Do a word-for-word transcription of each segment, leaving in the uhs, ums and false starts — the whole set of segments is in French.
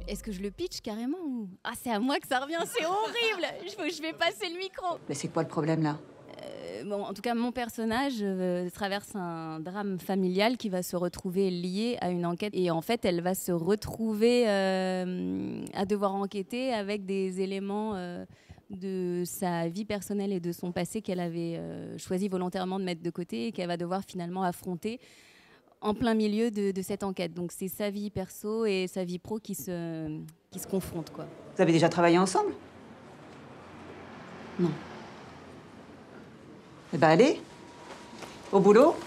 Est-ce que je le pitch carrément ou... Ah, c'est à moi que ça revient, c'est horrible. Je, je vais passer le micro. Mais c'est quoi le problème là? euh, bon, En tout cas, mon personnage euh, traverse un drame familial qui va se retrouver lié à une enquête. Et en fait, elle va se retrouver euh, à devoir enquêter avec des éléments euh, de sa vie personnelle et de son passé qu'elle avait euh, choisi volontairement de mettre de côté et qu'elle va devoir finalement affronter en plein milieu de, de cette enquête. Donc c'est sa vie perso et sa vie pro qui se, qui se confrontent, quoi. Vous avez déjà travaillé ensemble? Non. Eh ben allez, au boulot.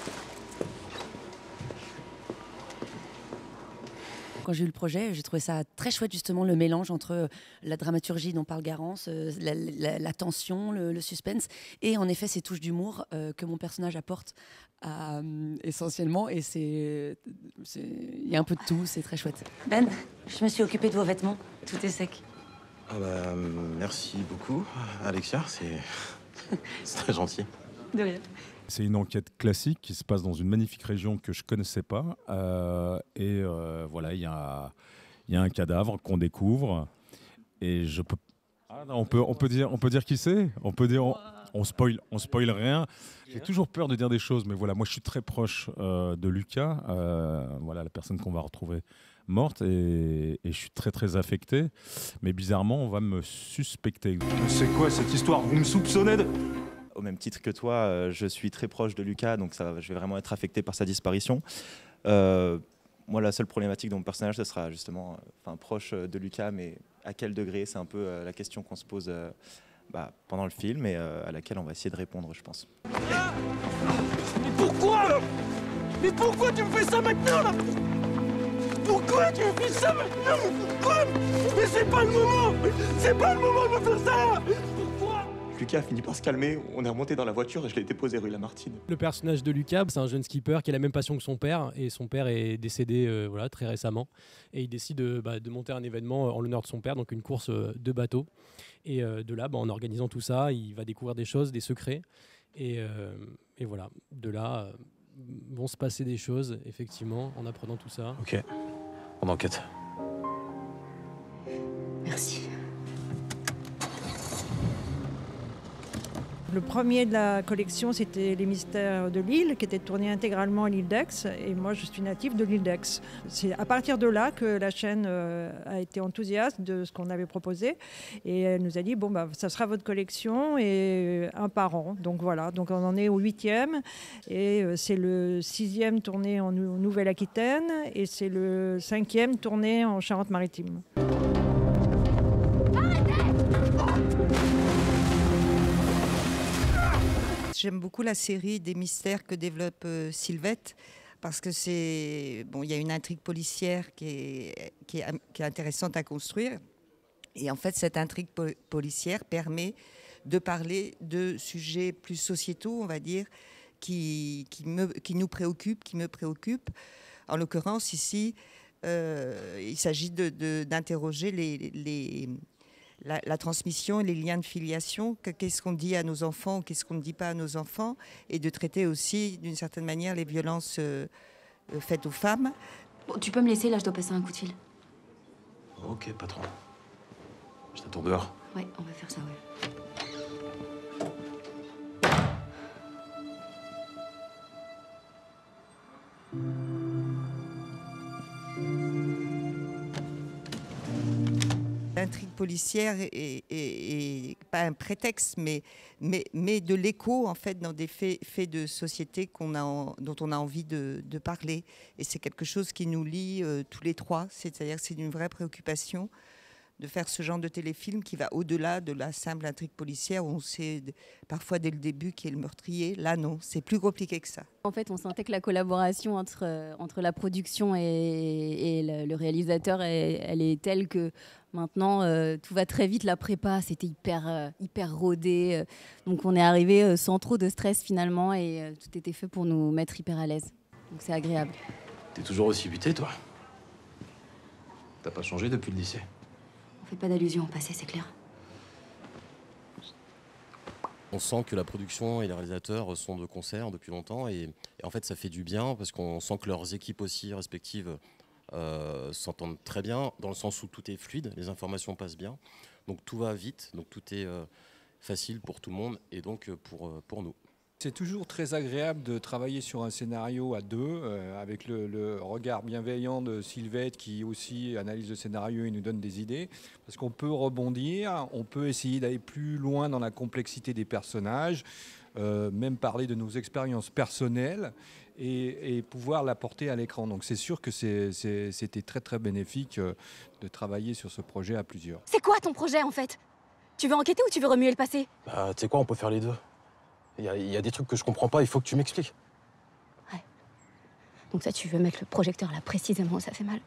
Quand j'ai eu le projet, j'ai trouvé ça très chouette, justement, le mélange entre la dramaturgie dont parle Garance, la, la, la tension, le, le suspense, et en effet ces touches d'humour euh, que mon personnage apporte euh, essentiellement. Et c'est, il y a un peu de tout, c'est très chouette. Ben, je me suis occupée de vos vêtements. Tout est sec. Ah bah, merci beaucoup, Alexia, c'est c'est très gentil. De rien. C'est une enquête classique qui se passe dans une magnifique région que je ne connaissais pas. Euh, et euh, voilà, il y a, y a un cadavre qu'on découvre. Et je peux... Ah non, on peut, on peut dire, on peut dire qui c'est. On peut dire, on, on spoil, on spoil rien. J'ai toujours peur de dire des choses, mais voilà, moi je suis très proche euh, de Lucas, euh, voilà la personne qu'on va retrouver morte, et, et je suis très très affecté. Mais bizarrement, on va me suspecter. C'est quoi cette histoire? Vous me soupçonnez de... Au même titre que toi, euh, je suis très proche de Lucas, donc ça, je vais vraiment être affecté par sa disparition. Euh, moi, la seule problématique de mon personnage, ce sera justement euh, proche de Lucas, mais à quel degré? C'est un peu euh, la question qu'on se pose euh, bah, pendant le film et euh, à laquelle on va essayer de répondre, je pense. Ah, mais pourquoi là? Mais pourquoi tu me fais ça maintenant là? Pourquoi tu me fais ça maintenant? Pourquoi? Mais c'est pas le moment! C'est pas le moment de me faire ça! Lucas a fini par se calmer, on est remonté dans la voiture et je l'ai déposé rue Lamartine. Le personnage de Lucas, c'est un jeune skipper qui a la même passion que son père, et son père est décédé euh, voilà, très récemment, et il décide de, bah, de monter un événement en l'honneur de son père, donc une course euh, de bateau, et euh, de là, bah, en organisant tout ça, il va découvrir des choses, des secrets, et, euh, et voilà, de là euh, vont se passer des choses, effectivement, en apprenant tout ça. Ok, on enquête. Merci. Le premier de la collection, c'était Les Mystères de l'île, qui était tourné intégralement à l'île d'Aix. Et moi, je suis native de l'île d'Aix. C'est à partir de là que la chaîne euh, a été enthousiaste de ce qu'on avait proposé. Et elle nous a dit, bon, bah, ça sera votre collection, et un par an. Donc voilà, donc on en est au huitième. Et euh, c'est le sixième tourné en Nou- Nouvelle-Aquitaine. Et c'est le cinquième tourné en Charente-Maritime. J'aime beaucoup la série des mystères que développe euh, Sylvette, parce que c'est bon, il y a une intrigue policière qui est, qui, est, qui est intéressante à construire. Et en fait, cette intrigue po- policière permet de parler de sujets plus sociétaux, on va dire, qui, qui, me, qui nous préoccupent, qui me préoccupent. En l'occurrence, ici, euh, il s'agit de, de, d'interroger les, les La, la transmission et les liens de filiation, que, qu'est-ce qu'on dit à nos enfants, qu'est-ce qu'on ne dit pas à nos enfants, et de traiter aussi, d'une certaine manière, les violences euh, faites aux femmes. Bon, tu peux me laisser, là, je dois passer un coup de fil. Ok, patron. Je t'attends dehors. Ouais, on va faire ça, ouais. L'intrigue policière est, est, est pas un prétexte, mais, mais, mais de l'écho en fait dans des faits, faits de société qu'on a en, dont on a envie de, de parler. Et c'est quelque chose qui nous lie euh, tous les trois. C'est-à-dire que c'est une vraie préoccupation de faire ce genre de téléfilm qui va au-delà de la simple intrigue policière où on sait parfois dès le début qui est le meurtrier. Là, non, c'est plus compliqué que ça. En fait, on sentait que la collaboration entre, entre la production et, et le, le réalisateur, elle, elle est telle que maintenant, euh, tout va très vite. La prépa, c'était hyper, euh, hyper rodé. Donc, on est arrivé euh, sans trop de stress finalement, et euh, tout était fait pour nous mettre hyper à l'aise. Donc, c'est agréable. T'es toujours aussi buté, toi? T'as pas changé depuis le lycée? On fait pas d'allusion au passé, c'est clair. On sent que la production et les réalisateurs sont de concert depuis longtemps, et, et en fait ça fait du bien parce qu'on sent que leurs équipes aussi respectives euh, s'entendent très bien, dans le sens où tout est fluide, les informations passent bien, donc tout va vite, donc tout est euh, facile pour tout le monde et donc pour, euh, pour nous. C'est toujours très agréable de travailler sur un scénario à deux, euh, avec le, le regard bienveillant de Sylvette qui aussi analyse le scénario et nous donne des idées, parce qu'on peut rebondir, on peut essayer d'aller plus loin dans la complexité des personnages, euh, même parler de nos expériences personnelles et, et pouvoir l'apporter à l'écran. Donc c'est sûr que c'est, c'est, c'était très très bénéfique euh, de travailler sur ce projet à plusieurs. C'est quoi ton projet en fait? Tu veux enquêter ou tu veux remuer le passé? Bah, tu sais quoi, on peut faire les deux. Il y, y a des trucs que je comprends pas, il faut que tu m'expliques. Ouais. Donc ça, tu veux mettre le projecteur là précisément où ça fait mal?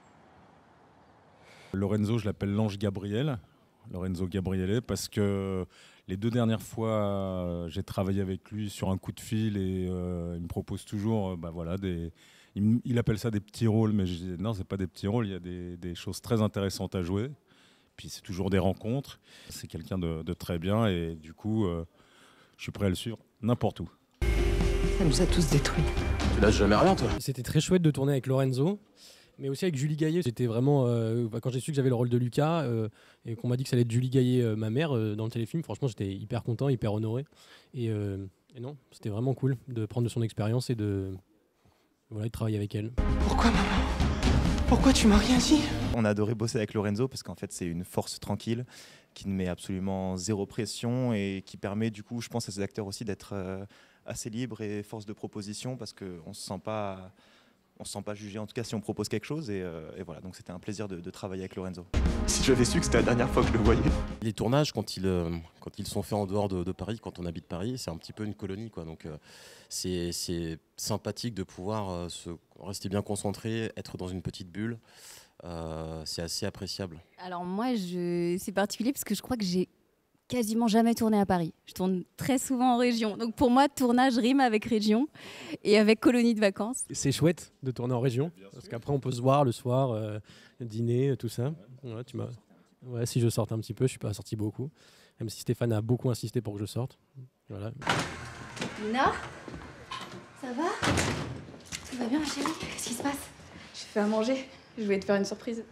Lorenzo, je l'appelle l'ange Gabriel, Lorenzo Gabriele, parce que les deux dernières fois, euh, j'ai travaillé avec lui sur un coup de fil et euh, il me propose toujours, euh, bah voilà, des, il, il appelle ça des petits rôles, mais je dis non, c'est pas des petits rôles, il y a des, des choses très intéressantes à jouer. Puis c'est toujours des rencontres. C'est quelqu'un de, de très bien et du coup, euh, je suis prêt à le suivre n'importe où. Ça nous a tous détruits. Tu lâches jamais rien, toi. C'était très chouette de tourner avec Lorenzo, mais aussi avec Julie Gaillet. C'était vraiment, euh, quand j'ai su que j'avais le rôle de Lucas euh, et qu'on m'a dit que ça allait être Julie Gaillet, euh, ma mère, euh, dans le téléfilm, franchement, j'étais hyper content, hyper honoré. Et, euh, et non, c'était vraiment cool de prendre de son expérience et de, voilà, de travailler avec elle. Pourquoi, maman? Pourquoi tu m'as rien dit? On a adoré bosser avec Lorenzo parce qu'en fait c'est une force tranquille qui ne met absolument zéro pression et qui permet du coup, je pense à ces acteurs aussi d'être euh, assez libres et force de proposition parce qu'on ne se sent pas, on se sent pas jugé en tout cas si on propose quelque chose et, euh, et voilà, donc c'était un plaisir de, de travailler avec Lorenzo. Si j'avais su que c'était la dernière fois que je le voyais. Les tournages, quand ils, euh, quand ils sont faits en dehors de, de Paris, quand on habite Paris, c'est un petit peu une colonie, quoi. Donc euh, c'est, c'est sympathique de pouvoir euh, se rester bien concentré, être dans une petite bulle. Euh, c'est assez appréciable. Alors moi, je... c'est particulier parce que je crois que j'ai quasiment jamais tourné à Paris. Je tourne très souvent en région. Donc pour moi, tournage rime avec région et avec colonie de vacances. C'est chouette de tourner en région, parce qu'après on peut se voir le soir, euh, dîner, tout ça. Ouais, tu m'as... ouais, si je sorte un petit peu, je suis pas sorti beaucoup. Même si Stéphane a beaucoup insisté pour que je sorte. Voilà. Lina, ça va? Tout va bien, ma chérie? Qu'est-ce qui se passe? J'ai fait à manger. Je voulais te faire une surprise.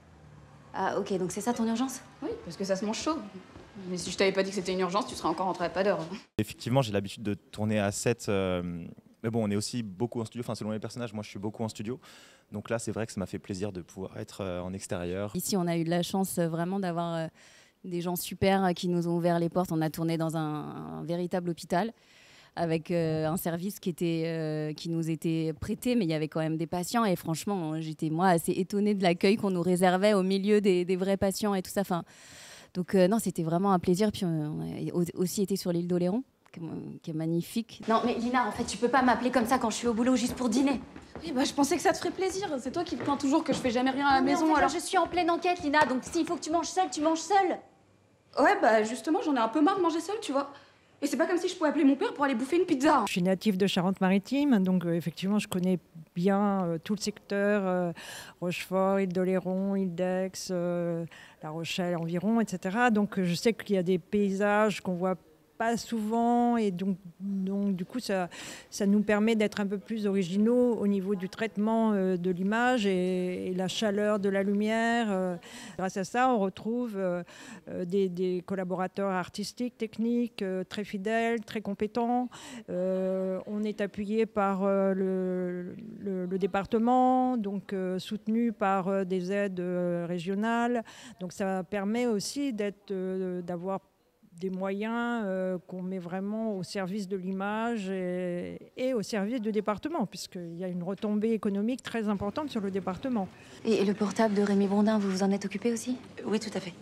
Ah ok, donc c'est ça ton urgence? Oui, parce que ça se mange chaud. Mais si je t'avais pas dit que c'était une urgence, tu serais encore rentré à pas d'heure. Effectivement, j'ai l'habitude de tourner à sept. Euh, mais bon, on est aussi beaucoup en studio. Enfin, selon les personnages, moi, je suis beaucoup en studio. Donc là, c'est vrai que ça m'a fait plaisir de pouvoir être euh, en extérieur. Ici, on a eu de la chance euh, vraiment d'avoir euh, des gens super euh, qui nous ont ouvert les portes. On a tourné dans un, un véritable hôpital avec euh, un service qui, était, euh, qui nous était prêté, mais il y avait quand même des patients. Et franchement, j'étais moi assez étonnée de l'accueil qu'on nous réservait au milieu des, des vrais patients et tout ça. Enfin, donc euh, non, c'était vraiment un plaisir. Puis on a aussi été sur l'île d'Oléron, qui est magnifique. Non mais Lina, en fait, tu peux pas m'appeler comme ça quand je suis au boulot juste pour dîner. Oui, bah je pensais que ça te ferait plaisir. C'est toi qui te plains toujours que je fais jamais rien à la Non, mais maison. en fait, alors là, je suis en pleine enquête, Lina, donc s'il faut que tu manges seule, tu manges seule. Ouais, bah justement, j'en ai un peu marre de manger seule, tu vois. Et c'est pas comme si je pouvais appeler mon père pour aller bouffer une pizza. Je suis native de Charente-Maritime, donc euh, effectivement, je connais bien euh, tout le secteur, euh, Rochefort, île d'Oléron, île d'Aix, euh, La Rochelle environ, et cetera. Donc euh, je sais qu'il y a des paysages qu'on voit pas souvent et donc, donc du coup ça, ça nous permet d'être un peu plus originaux au niveau du traitement euh, de l'image et, et la chaleur de la lumière. Euh, grâce à ça, on retrouve euh, euh, des, des collaborateurs artistiques, techniques, euh, très fidèles, très compétents. Euh, on est appuyé par euh, le, le, le département, donc euh, soutenu par euh, des aides euh, régionales. Donc ça permet aussi d'être, euh, d'avoir des moyens euh, qu'on met vraiment au service de l'image et, et au service du département, puisqu'il y a une retombée économique très importante sur le département. Et, et le portable de Rémi Bondin, vous vous en êtes occupé aussi? Oui, tout à fait.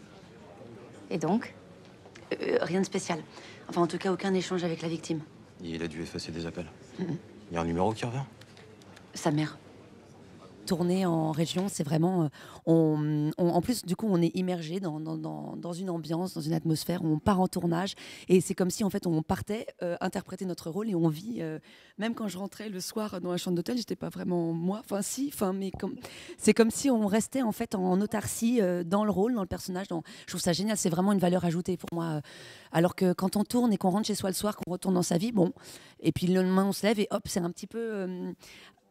Et donc? Euh, rien de spécial. Enfin, en tout cas, aucun échange avec la victime. Il a dû effacer des appels. Mm-hmm. Il y a un numéro qui revient? Sa mère. Tourner en région, c'est vraiment... On, on, en plus, du coup, on est immergé dans, dans, dans, dans une ambiance, dans une atmosphère où on part en tournage. Et c'est comme si, en fait, on partait euh, interpréter notre rôle et on vit... Euh, même quand je rentrais le soir dans la chambre d'hôtel, j'étais pas vraiment moi. Enfin, si, enfin, mais comme... C'est comme si on restait, en fait, en autarcie euh, dans le rôle, dans le personnage. Dans... Je trouve ça génial. C'est vraiment une valeur ajoutée pour moi. Alors que quand on tourne et qu'on rentre chez soi le soir, qu'on retourne dans sa vie, bon... Et puis le lendemain, on se lève et hop, c'est un petit peu... Euh,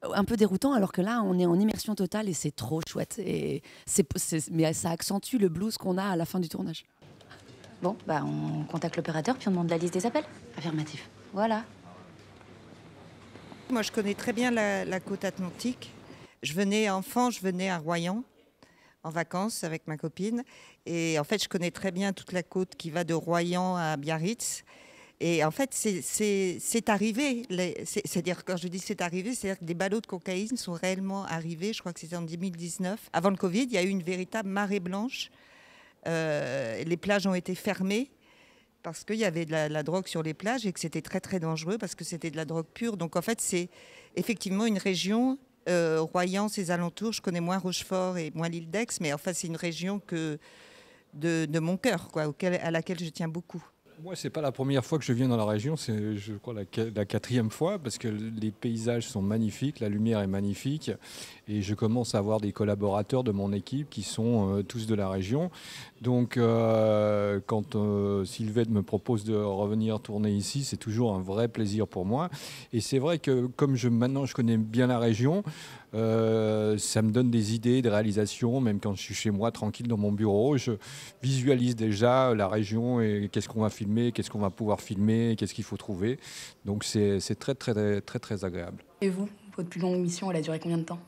un peu déroutant, alors que là, on est en immersion totale et c'est trop chouette. Et c'est, c'est, mais ça accentue le blues qu'on a à la fin du tournage. Bon, bah on contacte l'opérateur puis on demande la liste des appels. Affirmatif. Voilà. Moi, je connais très bien la, la côte atlantique. Je venais enfant, je venais à Royan en vacances avec ma copine. Et en fait, je connais très bien toute la côte qui va de Royan à Biarritz. Et en fait, c'est, c'est, c'est arrivé. Les, c'est, c'est-à-dire, quand je dis c'est arrivé, c'est-à-dire que des ballots de cocaïne sont réellement arrivés. Je crois que c'était en deux mille dix-neuf. Avant le Covid, il y a eu une véritable marée blanche. Euh, les plages ont été fermées parce qu'il y avait de la, la drogue sur les plages et que c'était très très dangereux parce que c'était de la drogue pure. Donc en fait, c'est effectivement une région, euh, Royan, ses alentours, je connais moins Rochefort et moins l'île d'Aix, mais enfin c'est une région que de, de mon cœur, quoi, auquel, à laquelle je tiens beaucoup. Moi, c'est pas la première fois que je viens dans la région, c'est je crois la, la quatrième fois parce que les paysages sont magnifiques, la lumière est magnifique et je commence à avoir des collaborateurs de mon équipe qui sont euh, tous de la région. Donc, euh, quand euh, Sylvette me propose de revenir tourner ici, c'est toujours un vrai plaisir pour moi. Et c'est vrai que comme je, maintenant je connais bien la région, euh, ça me donne des idées de réalisation, même quand je suis chez moi tranquille dans mon bureau, je visualise déjà la région et qu'est-ce qu'on va filmer, qu'est-ce qu'on va pouvoir filmer, qu'est-ce qu'il faut trouver. Donc c'est, c'est très, très, très, très, très agréable. Et vous, votre plus longue mission, elle a duré combien de temps?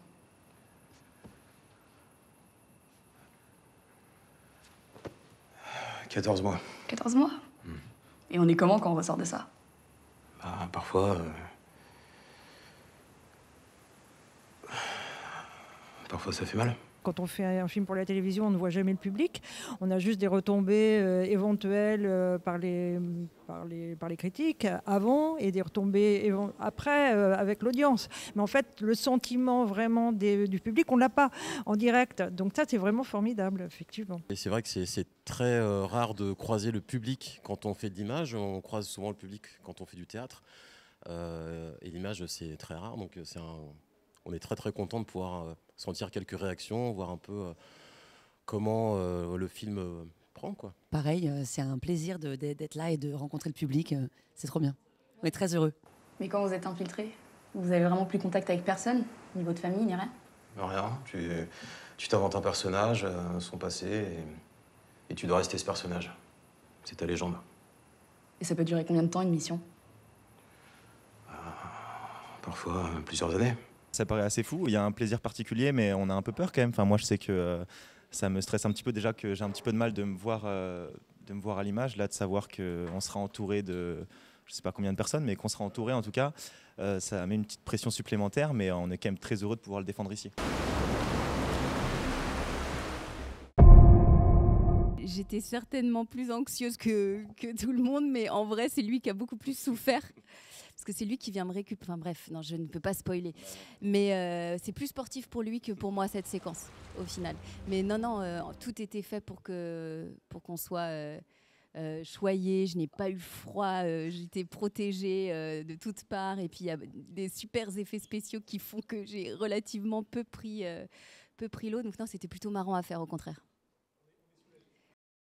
quatorze mois. quatorze mois. Mmh. Et on est comment quand on ressort de ça? Bah, parfois... Euh... Parfois ça fait mal. Quand on fait un film pour la télévision, on ne voit jamais le public. On a juste des retombées euh, éventuelles euh, par, les, par, les, par les critiques avant et des retombées évent- après euh, avec l'audience. Mais en fait, le sentiment vraiment des, du public, on ne l'a pas en direct. Donc ça, c'est vraiment formidable, effectivement. Et c'est vrai que c'est, c'est très euh, rare de croiser le public quand on fait de l'image. On croise souvent le public quand on fait du théâtre. Euh, et l'image, c'est très rare. Donc c'est un... on est très très content de pouvoir euh, sentir quelques réactions, voir un peu euh, comment euh, le film euh, prend, quoi. Pareil, euh, c'est un plaisir de, de, d'être là et de rencontrer le public. Euh, c'est trop bien. On est très heureux. Mais quand vous êtes infiltré, vous avez vraiment plus contact avec personne, ni votre famille, ni rien? Rien. Tu, tu t'inventes un personnage, euh, son passé, et, et tu dois rester ce personnage. C'est ta légende. Et ça peut durer combien de temps, une mission? euh, Parfois euh, plusieurs années. Ça paraît assez fou, il y a un plaisir particulier, mais on a un peu peur quand même. Enfin, moi, je sais que euh, ça me stresse un petit peu déjà, que j'ai un petit peu de mal de me voir, euh, de me voir à l'image, là, de savoir qu'on sera entouré de, je ne sais pas combien de personnes, mais qu'on sera entouré en tout cas. Euh, ça met une petite pression supplémentaire, mais on est quand même très heureux de pouvoir le défendre ici. J'étais certainement plus anxieuse que, que tout le monde, mais en vrai, c'est lui qui a beaucoup plus souffert. Parce que c'est lui qui vient me récupérer. Enfin bref, non, je ne peux pas spoiler. Mais euh, c'est plus sportif pour lui que pour moi, cette séquence, au final. Mais non, non, euh, tout était fait pour, que, pour qu'on soit euh, euh, choyé. Je n'ai pas eu froid. Euh, j'étais protégée euh, de toutes parts. Et puis, il y a des super effets spéciaux qui font que j'ai relativement peu pris, euh, peu pris l'eau. Donc non, c'était plutôt marrant à faire, au contraire.